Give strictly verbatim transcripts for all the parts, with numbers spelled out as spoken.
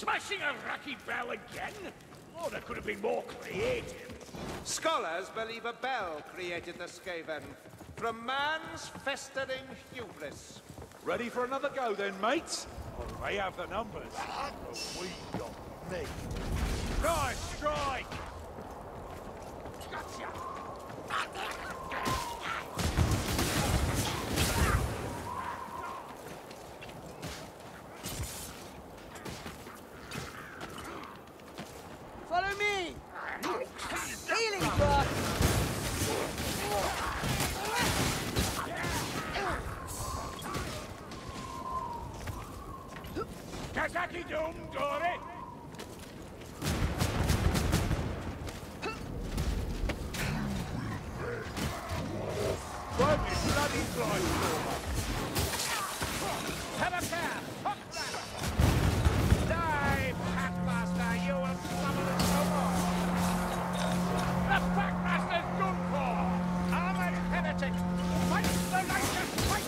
Smashing a rocky bell again? Oh, that could have been more creative. Scholars believe a bell created the Skaven. From man's festering hubris. Ready for another go then, mates? Well, they have the numbers. But we got me. Nice strike! Gotcha! Follow me! Healing cross! Kazaki Doom, Dory! Won't be bloody blind, have a care! Hook that! Die, Packmaster, you will summon us no more! The Packmaster's done for! Armored heretic! Fight the righteous fight!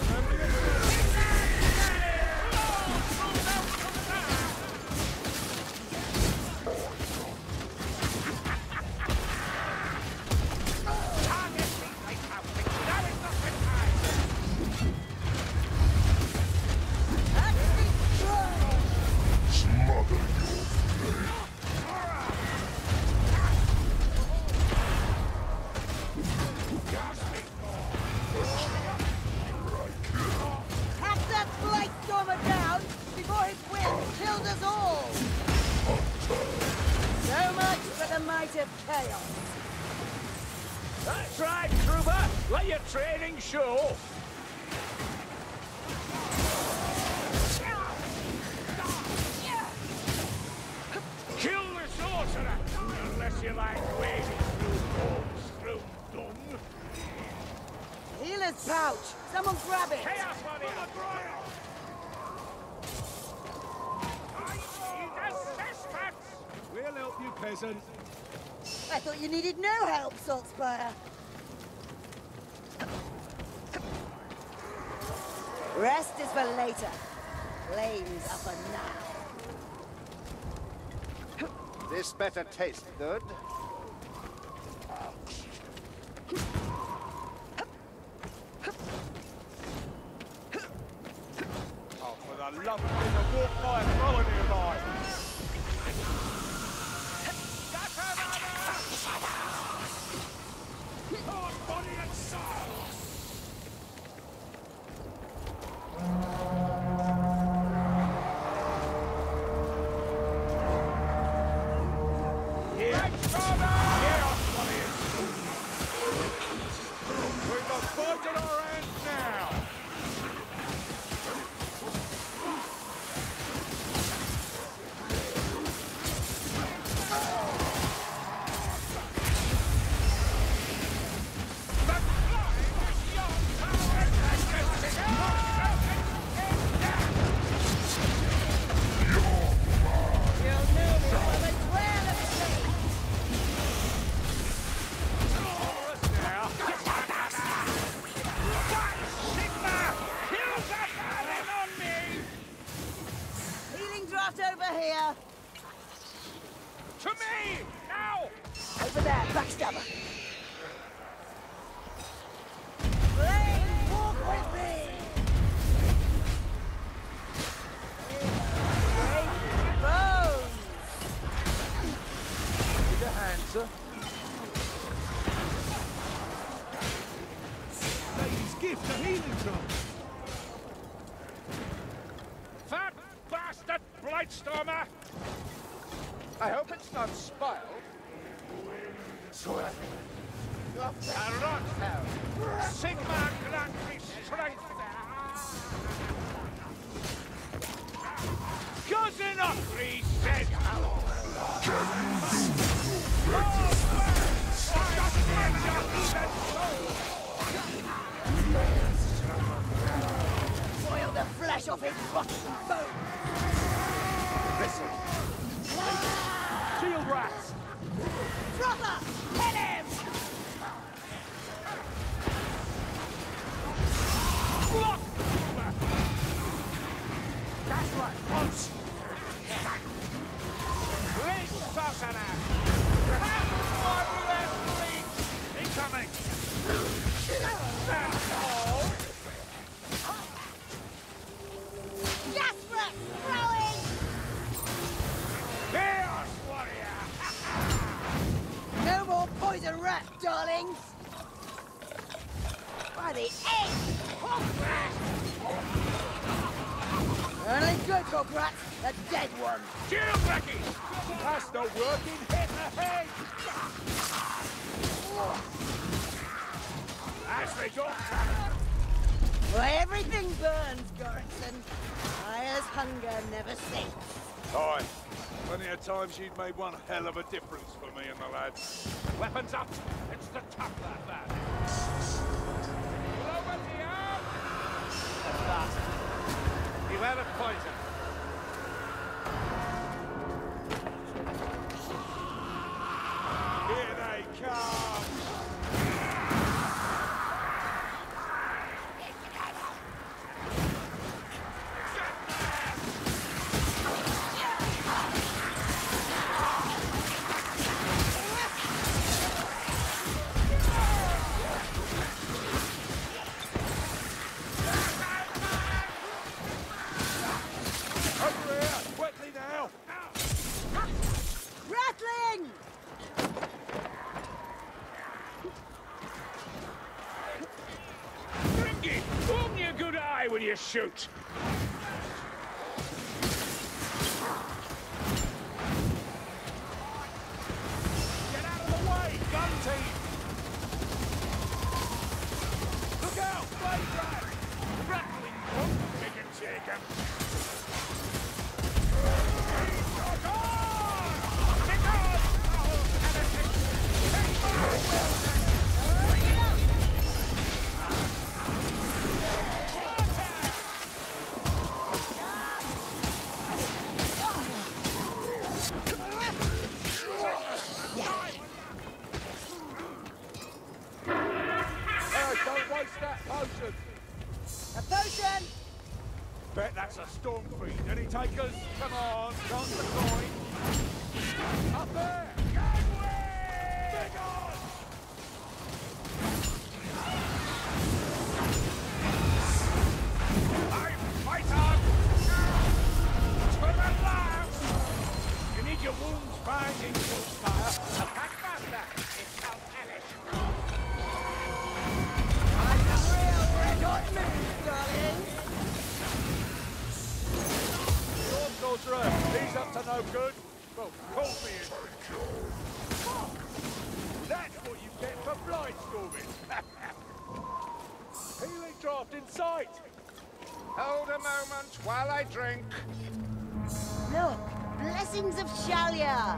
That's right, Trooper! Let your training show! Kill the sorcerer! Unless you like wading through holes through dung. Healer's pouch! Someone grab it! Chaos on the ground! I need assistance! We'll help you, peasant. I thought you needed no help, Saltspire. Rest is for later. Flames are for now. This better taste good. Oh, for the love of God, walk by and throw it nearby! Body and soul! Here, Trevor! Here, body and soul! We've got blood in our hands now! Over here! To me! Now! Over there, backstabber! Flame, walk with me! Great bones! Give a hand, sir. Lady's gift, a healing drum. Fat bastard Blightstormer! I hope it's not spoiled. A rot hell. Sigma grant me strength! Cousin Opry said hello! Boil the flesh off his rotten bones! Listen. Shield rats! Brother! Hit him! Block! That's right, once! sorcerer! One less reach! Incoming! That's all! Yes, Rex! Throwing! Chaos warrior! No more poison rat, darlings! By the egg! Only good hook rats, the dead one! Shield Becky! That's not working. Hit the head. As we go, Why, everything burns, Goranson. Fire's hunger never sinks. Aye. Plenty of times you'd made one hell of a difference for me and the lads. weapons up! It's the top that bad! Lower the arm! At last. Beware of poison. Here they come. Over here, quickly now. Rattling! Drinky! Open your good eye when you shoot! Get out of the way, gun team! Look out, blade rat! Rattling pump, take and take him! Take on! Take on! Oh, heretic! Take fire! Hey, don't waste that potion. A potion! Bet that's a storm fiend. Any takers? Come on, chance the coin. Up there. Big on! I'm fight on! To the last! You need your wounds binding, Bullfire. Attack faster! It's out Alice. I'm a real red hot move, darling! Storm sorcerer, he's up to no good. Well, call me in. That's what you get for blind storming. Healing draft in sight. Hold a moment while I drink. Look, blessings of Shalia!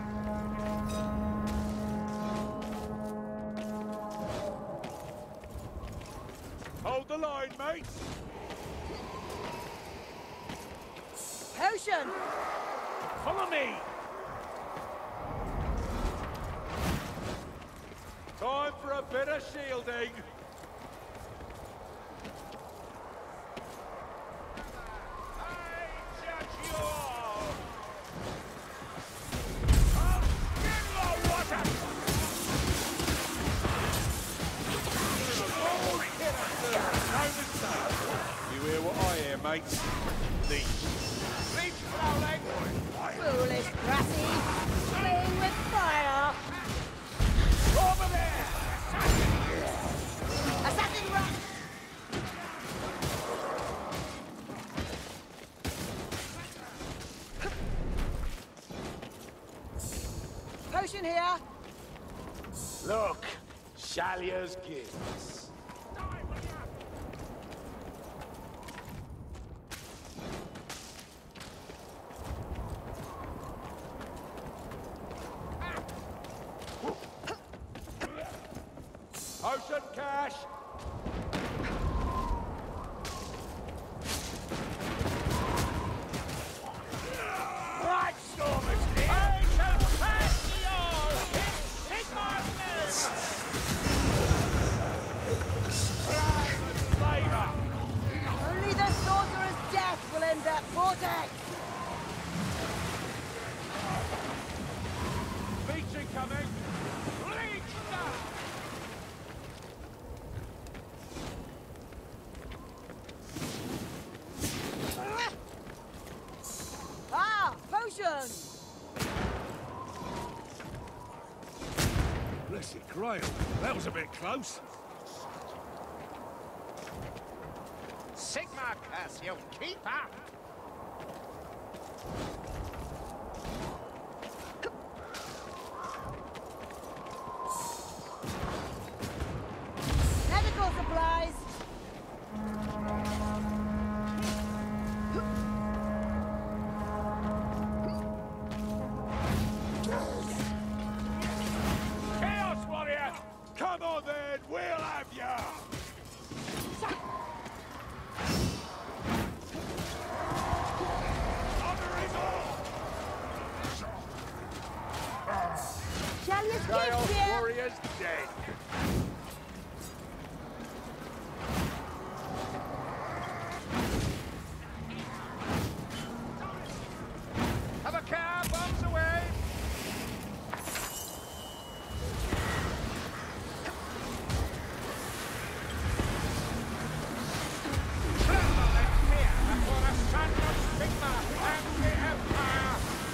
Hold the line, mates. Potion! Follow me! Time for a bit of shielding. I judge you all! I'll skin the water! No mistake. You hear what I hear, mates? Leech. Reach, Rowling! Foolish Brassy! Playing with fire! Over there! Assassin Rock! Potion here! Look, Shalia's gifts. Potion cash. Right, Stormers! I shall pass ye all! Hit Masters! Crime and labour! Only the sorcerer's death will end that vortex! Ammunition! Blessed Grail. That was a bit close. Sigma curse you, keep up! Medical supplies! Chaos Warrior! Come on then, we'll have ya! Shall you skip Chaos here? Warrior's dead. Have a car, bombs away! Tremble in fear before the son of Sigma and the Empire!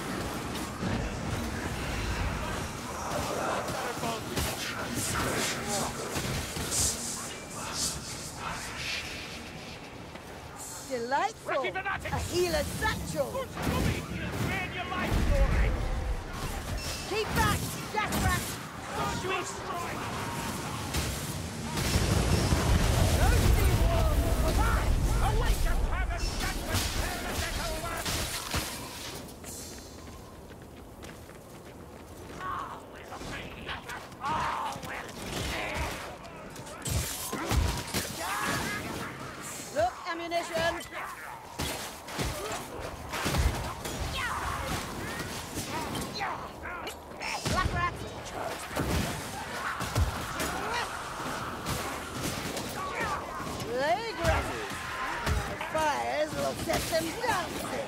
Delightful! Ricky Fanatic! A healer's satchel! Good Scummy! Man your life story! Keep back, Death Rat! Don't you strike! No steam walls! Awake your private judgment, heretical lad! Oh, will be! Oh, will be! Look, ammunition! Black Rat! Plague Ratties! My fires will set them dancing!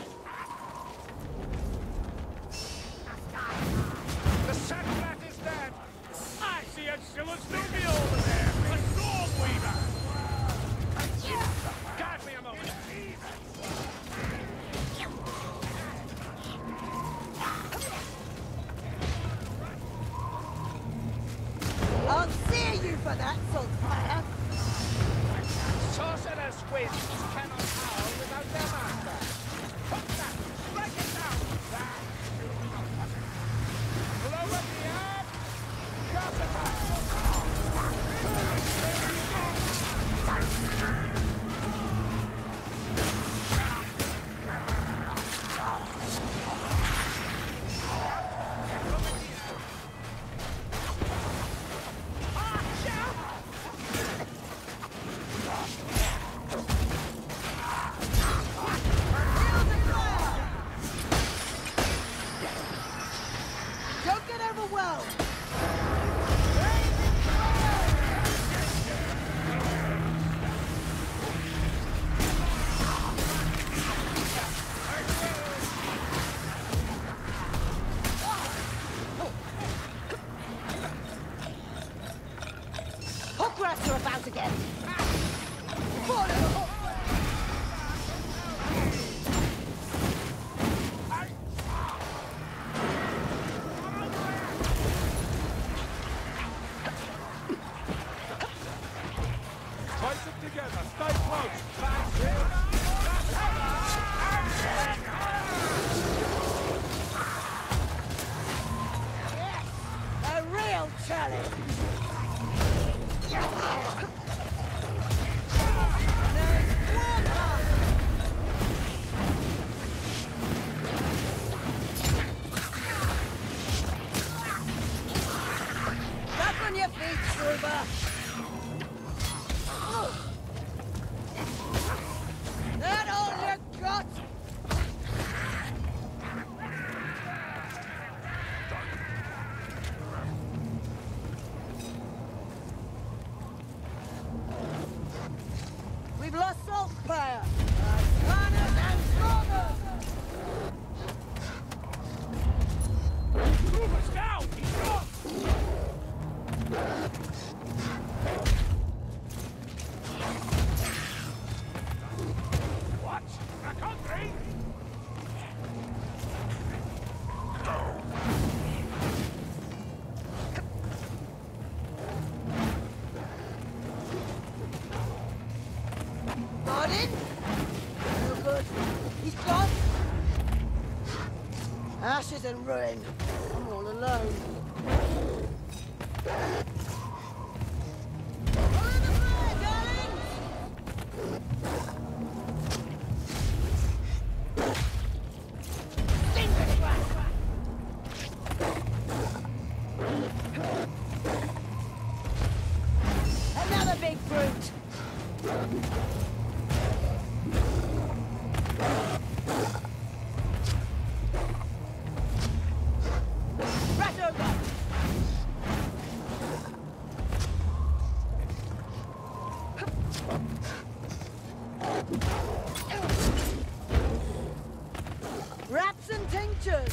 The Sandrat is dead! I see a Schiller's Newbie over there! A Storm Weaver! Guard me a moment! I'll sear you for that, Saltfire! Sorcerer's winds cannot howl without their master. Put that! Break it down! Blow up the earth! Cast attack! Don't get overwhelmed! Hook rats are about again! Follow! Place them together, stay close. A real challenge! Ashes and ruin. I'm all alone. Another big brute. Right over. Wraps and tinctures.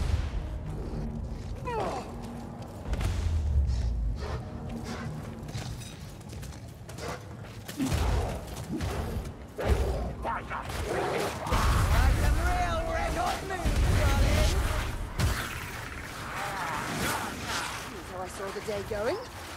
I saw the day going.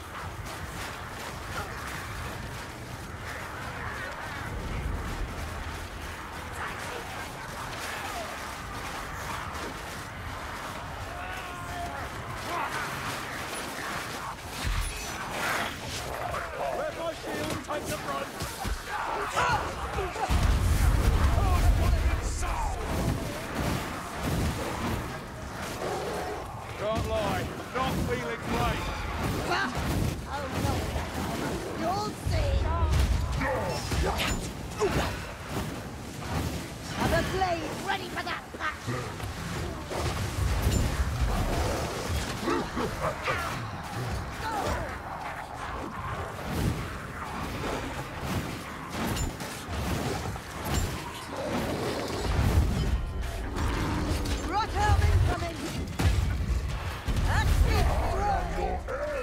Let my shield take the brunt. Can't lie, not feeling great. Ah! Oh no! You'll see! Have a blade ready for that pack! Rockhelm incoming! Active throw!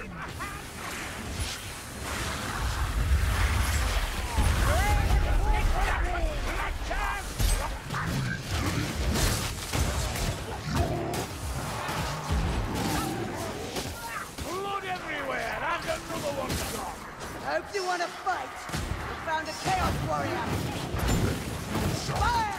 Blood everywhere, and another one's gone. Hope you want to fight. We found a Chaos Warrior. Fire!